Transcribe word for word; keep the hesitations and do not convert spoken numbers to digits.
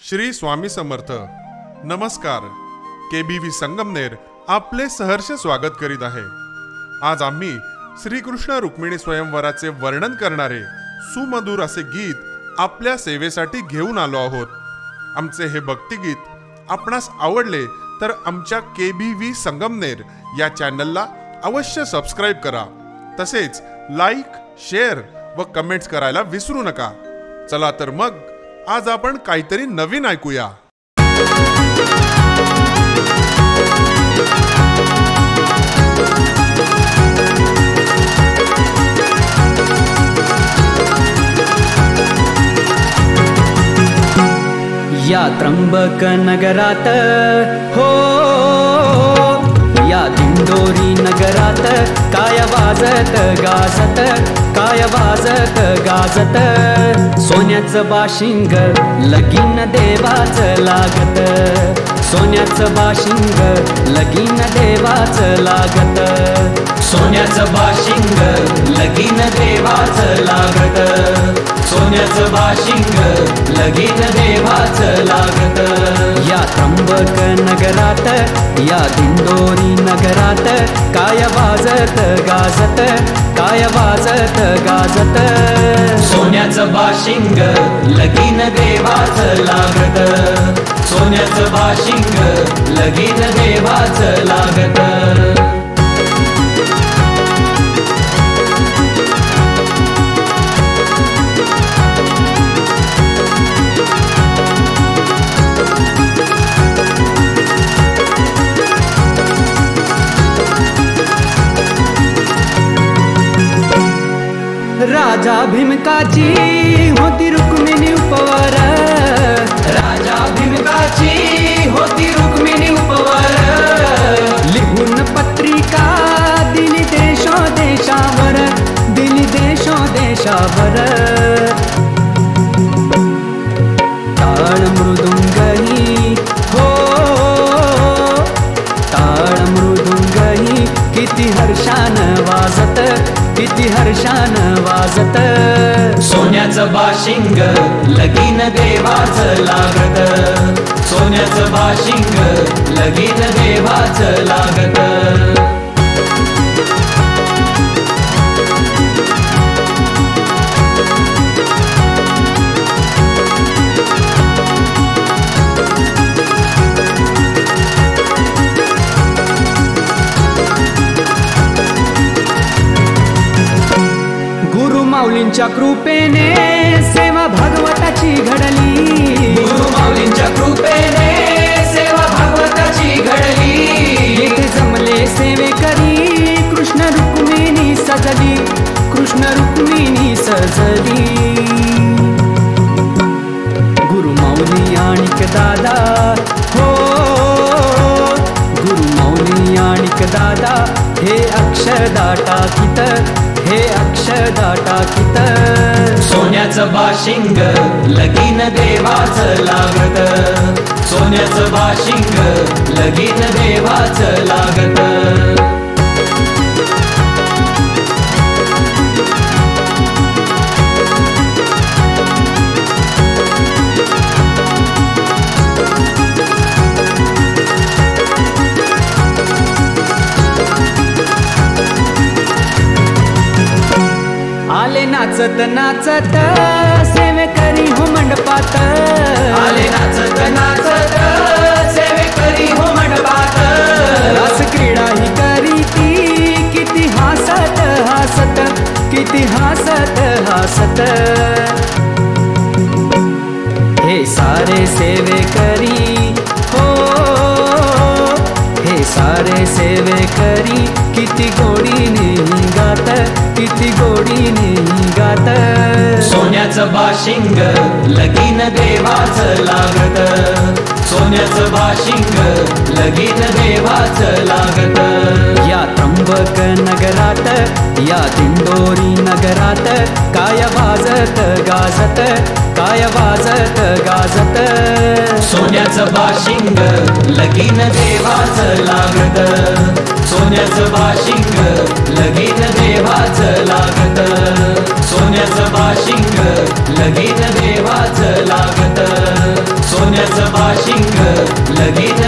श्री स्वामी समर्थ. नमस्कार. के बी व्ही संगमनेर आपले सहर्ष स्वागत करीत आहे. आज आम्ही श्रीकृष्ण रुक्मिणी स्वयंवराचे वर्णन करणारे सुमधुर असे गीत आपल्या सेवेसाठी घेऊन आलो आहोत. आमचे हे भक्तिगीत आपणास आवडले तर आमच्या के बी व्ही संगमनेर या चॅनलला अवश्य सबस्क्राईब करा. तसेच लाईक, शेअर व कमेंट्स करायला विसरू नका. चला तर मग आज आपण काहीतरी नवीन ऐकूया. या त्र्यंबक नगरात हो, या दिंडोरी नगरात काय वाजत गाजत, काय वाजत गाजत. सोन्याचं बाशिंग लगीन देवाचं लागत, सोन्याचं बाशिंग लगीन देवाचं लागत, सोन्याचं बाशिंग लगीन देवाचं लागत, सोन्याचं बाशिंग लगीन देवाचं लागत. या त्र्यंबक नगरात, या दिंडोरी नगरात काय वाजत गाजत, काय वाजत गाजत. सोन्याचं बाशिंग लगीन देवाचं लागत, सोन्याचं बाशिंग लगीन देवाचं लागत. राजा भीमकाची होती रुक्मिणी उपवर, राजा भीमकाची होती रुक्मिणी उपवर. लिहून पत्रिका दिली देशो देशावर, दिली देशो देशावर. टाळ मृदुंगही हो, टाळ मृदुंगही किती हर्षान वाजत, किती हर्षान वाजत. सोन्याचं बाशिंग लगीन देवाचं लागत, सोन्याचं बाशिंग लगीन देवाचं लागत. माऊलींच्या कृपेने सेवा भागवताची घडली, गुरु माऊलींच्या कृपेने सेवा भागवताची घडली. येथे जमले सेवेकरी कृष्ण रुक्मिणी सजली, कृष्ण रुक्मिणी सजली. गुरु माऊली आणिक दादा हो, गुरु माऊली आणिक दादा हे अक्षदा टाकीत, हे अक्षदा टाकीत. सोन्याचं बाशिंग लगीन देवाचं लागत, सोन्याचं बाशिंग लगीन देवाचं लागत. आले नाचत नाचत सेवेकरी हो मंडपात, आले नाचत नाचत सेवेकरी हो मंडपात. रास क्रीडा ही करी ती किती हासत हासत, किती हासत हासत. हे सारे सेवेकरी हो, हे सारे सेवेकरी किती गोडीने गात, किती गोडीने गात. सोन्याचं बाशिंग लगीन देवाचं लागत, सोन्याचं बाशिंग लगीन देवाचं लागत. या त्र्यंबक नगरात, या दिंडोरी नगरात काय वाजत गाजत, काय वाजत गाजत. सोन्याचं बाशिंग लगीन देवाचं लागत, सोन्याचं बाशिंग लगीन देवाचं लागत. सोन्याचं बाशिंग लगीन देवाचं लागत, सोन्याचं बाशिंग लगीन